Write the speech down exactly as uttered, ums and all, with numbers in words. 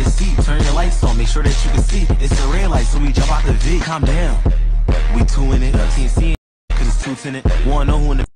seat, turn your lights on, make sure that you can see. It's a red light, so we jump out the V. Calm down. We two in it, team C, cause it's two tenant. Wanna know who in the